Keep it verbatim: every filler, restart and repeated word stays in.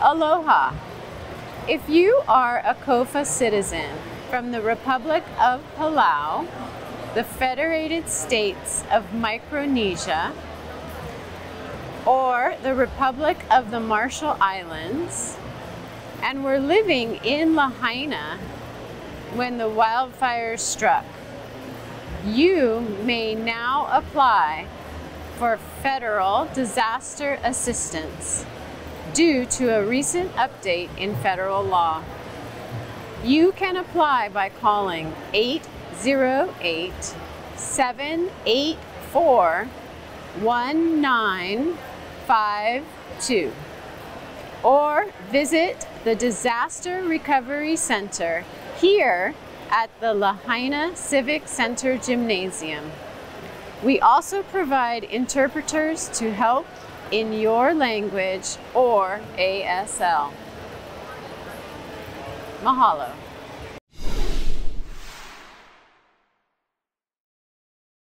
Aloha. If you are a COFA citizen from the Republic of Palau, the Federated States of Micronesia, or the Republic of the Marshall Islands, and were living in Lahaina when the wildfire struck, you may now apply for federal disaster assistance due to a recent update in federal law. You can apply by calling eight zero eight, seven eight four, one nine five two or visit the Disaster Recovery Center here at the Lahaina Civic Center Gymnasium. We also provide interpreters to help in your language or A S L. Mahalo.